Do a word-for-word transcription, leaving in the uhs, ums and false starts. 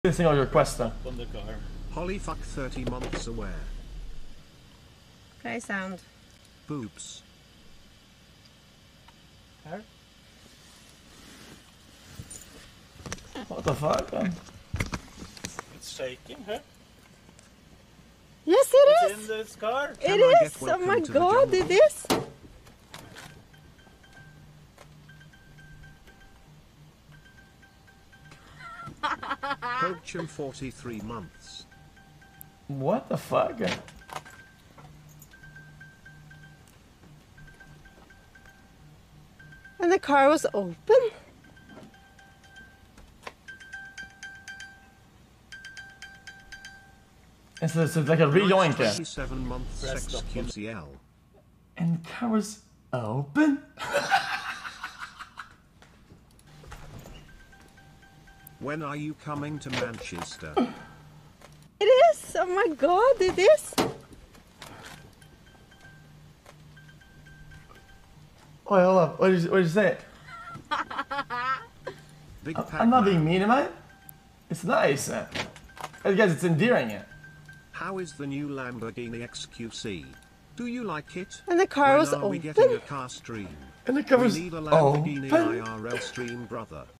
Anything on your quest then? On the car. Hollyfuck thirty months aware. Play sound. Boops. Här. What the fuck, man? It's shaking, huh? Yes, it It's is. in this car. It Can I is. get Oh welcome my to the god, jungle? it is. Poachum forty-three months. What the fuck? And the car was open. It's, it's like a rejoin kit. twenty-seven months Press X Q C L. And the car was open? When are you coming to Manchester? It is. Oh my god, it is. Wait, hold up. What did you, what did you say? Big I'm, Pac I'm not Man. being mean, am I? It's nice. Uh, guys, it's endearing. Uh. How is the new Lamborghini X Q C? Do you like it? And the car when was are we open. getting a car stream? And the car We was need a Lamborghini open. I R L stream, brother.